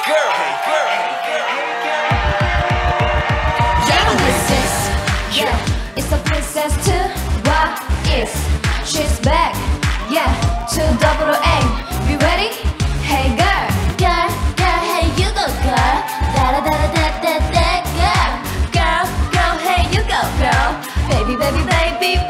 girl, Yeah, this is, yeah, it's the princess to what is. She's back, yeah, to double A. You ready? Hey girl, girl, girl, hey you go girl. Da da da da da da da girl, girl, girl, hey you go girl. Baby, baby, baby.